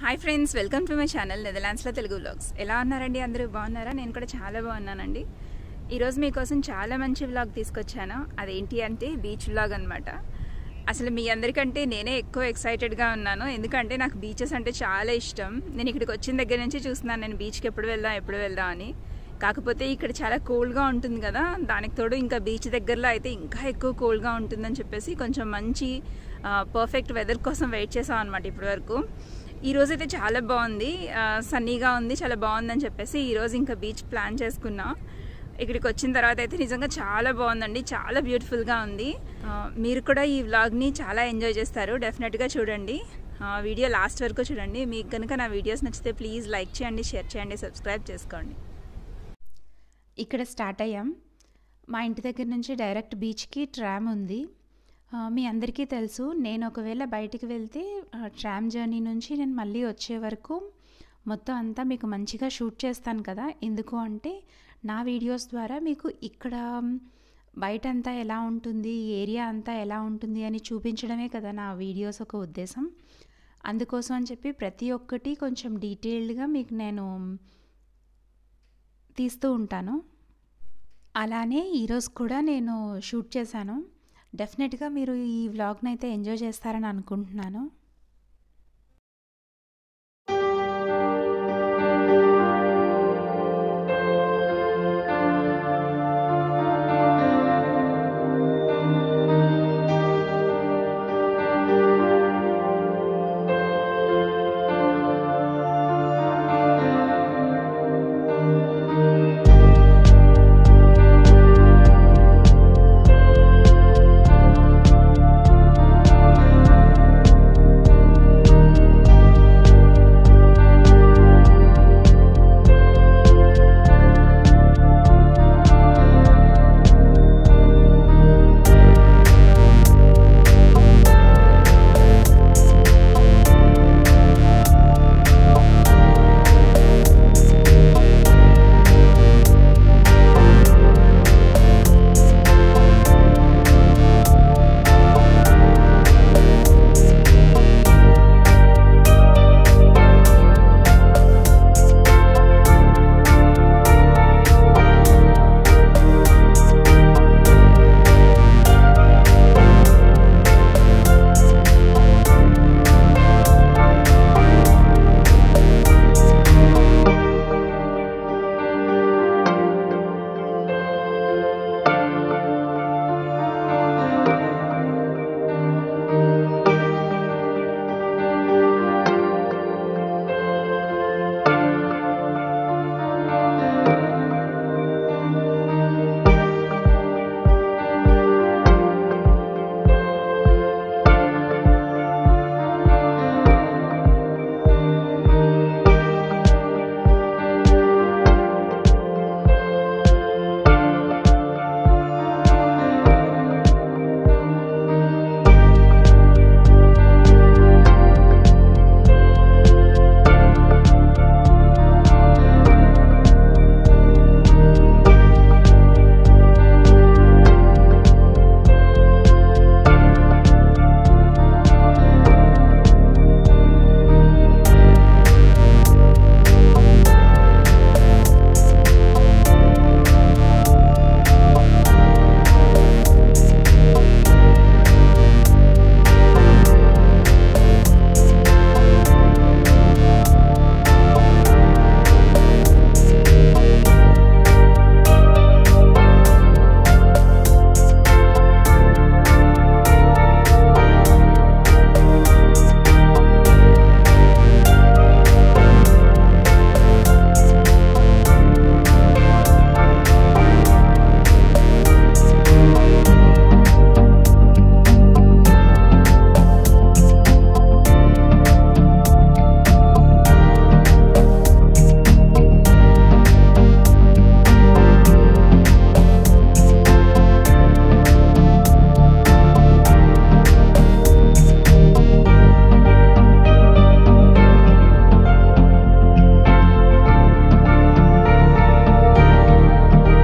Hi friends, welcome to my channel నెదర్లాండ్స్లో Telugu vlogs. ఎలా ఉన్నారండి? అందరూ బాగున్నారా? నేను కూడా చాలా బాగున్నానండి. ఈరోజు మీకోసం చాలా మంచి వ్లాగ్ తీసుకొచ్చాను. అదేంటి అంటే బీచ్ వ్లాగ్ అనమాట. అసలు మీ అందరికంటే నేనే ఎక్కువ ఎక్సైటెడ్గా ఉన్నాను, ఎందుకంటే నాకు బీచెస్ అంటే చాలా ఇష్టం. నేను ఇక్కడికి వచ్చిన దగ్గర నుంచి చూస్తున్నాను నేను బీచ్కి ఎప్పుడు వెళ్దాం అని. కాకపోతే ఇక్కడ చాలా కూల్గా ఉంటుంది కదా, దానికి తోడు ఇంకా బీచ్ దగ్గరలో అయితే ఇంకా ఎక్కువ కూల్గా ఉంటుందని చెప్పేసి కొంచెం మంచి పర్ఫెక్ట్ వెదర్ కోసం వెయిట్ చేసాం అనమాట ఇప్పటి వరకు. ఈరోజు అయితే చాలా బాగుంది, సన్నీగా ఉంది, చాలా బాగుందని చెప్పేసి ఈరోజు ఇంకా బీచ్ ప్లాన్ చేసుకున్నా. ఇక్కడికి వచ్చిన తర్వాత అయితే నిజంగా చాలా బాగుందండి, చాలా బ్యూటిఫుల్గా ఉంది. మీరు కూడా ఈ వ్లాగ్ని చాలా ఎంజాయ్ చేస్తారు, డెఫినెట్గా చూడండి. వీడియో లాస్ట్ వరకు చూడండి. మీకు కనుక నా వీడియోస్ నచ్చితే ప్లీజ్ లైక్ చేయండి, షేర్ చేయండి, సబ్స్క్రైబ్ చేసుకోండి. ఇక్కడ స్టార్ట్ అయ్యాం. మా ఇంటి దగ్గర నుంచి డైరెక్ట్ బీచ్కి ట్రామ్ ఉంది. మీ అందరికీ తెలుసు, నేను ఒకవేళ బయటికి వెళ్తే ట్రామ్ జర్నీ నుంచి నేను మళ్ళీ వచ్చే వరకు మొత్తం అంతా మీకు మంచిగా షూట్ చేస్తాను కదా. ఎందుకు అంటే నా వీడియోస్ ద్వారా మీకు ఇక్కడ బయట అంతా ఎలా ఉంటుంది, ఏరియా అంతా ఎలా ఉంటుంది అని చూపించడమే కదా నా వీడియోస్ ఒక ఉద్దేశం. అందుకోసం అని చెప్పి ప్రతి ఒక్కటి కొంచెం డీటెయిల్డ్గా మీకు నేను తీస్తూ ఉంటాను. అలానే ఈరోజు కూడా నేను షూట్ చేశాను. డెఫినెట్గా మీరు ఈ వ్లాగ్ని అయితే ఎంజాయ్ చేస్తారని అనుకుంటున్నాను.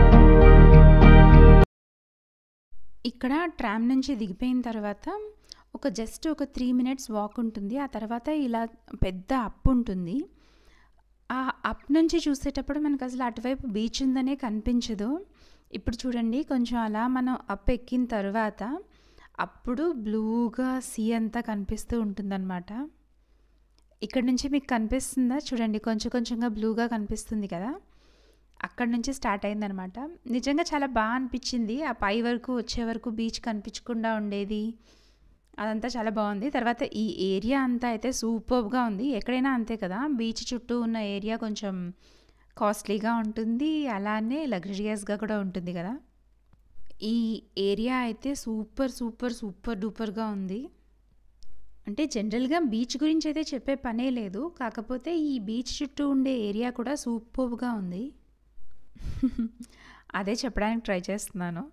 ఇక్కడ ట్రామ్ నుంచి దిగిపోయిన తర్వాత జస్ట్ ఒక 3 మినిట్స్ వాక్ ఉంటుంది. ఆ తర్వాత ఇలా పెద్ద అప్ ఉంటుంది. ఆ అప్ నుంచి చూసేటప్పుడు మనకసలు అటువైపు బీచ్ ఉందనే కనిపించదు. ఇప్పుడు చూడండి, కొంచెం అలా మనం అప్ ఎక్కిన తర్వాత అప్పుడు బ్లూగా సీ అంతా కనిపిస్తూ ఉంటుందన్నమాట. ఇక్కడ నుంచి మీకు కనిపిస్తుందా? చూడండి, కొంచెం కొంచెంగా బ్లూగా కనిపిస్తుంది కదా! అక్కడి నుంచి స్టార్ట్ అయిందనమాట. నిజంగా చాలా బాగా అనిపించింది. ఆ పై వరకు వచ్చే వరకు బీచ్ కనిపించకుండా ఉండేది, అదంతా చాలా బాగుంది. తర్వాత ఈ ఏరియా అంతా అయితే సూపర్గా ఉంది. ఎక్కడైనా అంతే కదా, బీచ్ చుట్టూ ఉన్న ఏరియా కొంచెం కాస్ట్లీగా ఉంటుంది, అలానే లగ్జరియస్గా కూడా ఉంటుంది కదా. ఈ ఏరియా అయితే సూపర్ సూపర్ సూపర్ డూపర్గా ఉంది. అంటే జనరల్గా బీచ్ గురించి అయితే చెప్పే పనే లేదు, కాకపోతే ఈ బీచ్ చుట్టూ ఉండే ఏరియా కూడా సూపర్గా ఉంది. అదే చెప్పడానికి ట్రై చేస్తున్నాను.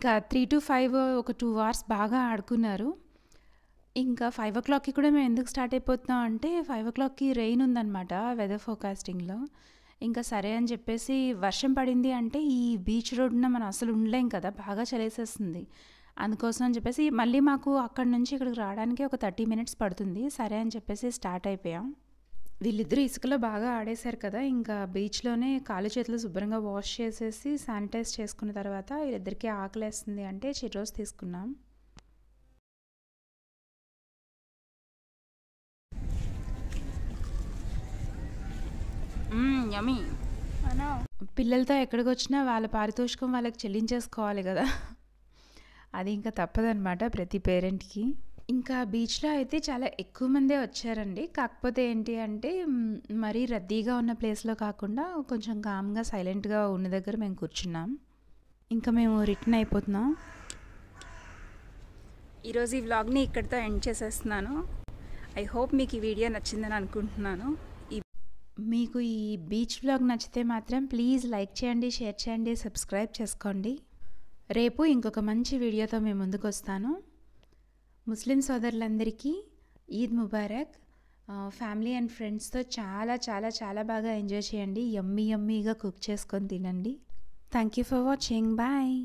ఇంకా 3-5 ఒక 2 అవర్స్ బాగా ఆడుకున్నారు. ఇంకా 5:00కి కూడా మేము ఎందుకు స్టార్ట్ అయిపోతున్నాం అంటే 5:00కి రెయిన్ ఉందనమాట వెదర్ ఫోర్కాస్టింగ్‌లో. ఇంకా సరే అని చెప్పేసి వర్షం పడింది అంటే ఈ బీచ్ రోడ్డున మనం అసలు ఉండలేం కదా! బాగా చలేసేస్తుంది. అందుకోసం అని చెప్పేసి మళ్ళీ మాకు అక్కడి నుంచి ఇక్కడికి రావడానికి ఒక 30 మినిట్స్ పడుతుంది. సరే అని చెప్పేసి స్టార్ట్ అయిపోయాం. వీళ్ళిద్దరూ ఇసుకలో బాగా ఆడేశారు కదా! ఇంకా బీచ్‌లోనే కాళ్ళు చేతులు శుభ్రంగా వాష్ చేసేసి శానిటైజ్ చేసుకున్న తర్వాత వీళ్ళిద్దరికీ ఆకలేస్తుంది అంటే చిర్రోస్ తీసుకున్నాం. యమ్మీ. పిల్లలతో ఎక్కడికొచ్చినా వాళ్ళ పారితోషికం వాళ్ళకి చెల్లించేసుకోవాలి కదా! అది ఇంకా తప్పదనమాట ప్రతి పేరెంట్‌కి. ఇంకా బీచ్‌లో అయితే చాలా ఎక్కువ మందే వచ్చారండి. కాకపోతే ఏంటి అంటే మరీ రద్దీగా ఉన్న ప్లేస్‌లో కాకుండా కొంచెం కామ్‌గా, సైలెంట్‌గా ఉన్న దగ్గర మేము కూర్చున్నాం. ఇంకా మేము రిటర్న్ అయిపోతున్నాం. ఈరోజు ఈ వ్లాగ్‌ని ఇక్కడితో ఎండ్ చేసేస్తున్నాను. ఐ హోప్ మీకు ఈ వీడియో నచ్చిందని అనుకుంటున్నాను. మీకు ఈ బీచ్ వ్లాగ్ నచ్చితే మాత్రం ప్లీజ్ లైక్ చేయండి, షేర్ చేయండి, సబ్స్క్రైబ్ చేసుకోండి. రేపు ఇంకొక మంచి వీడియోతో మీ ముందుకు వస్తాను. ముస్లిం సోదరులందరికీ ఈద్ ముబారక్. ఫ్యామిలీ అండ్ ఫ్రెండ్స్తో చాలా చాలా చాలా బాగా ఎంజాయ్ చేయండి. యమ్మీగా కుక్ చేసుకొని తినండి. Thank you for watching. Bye.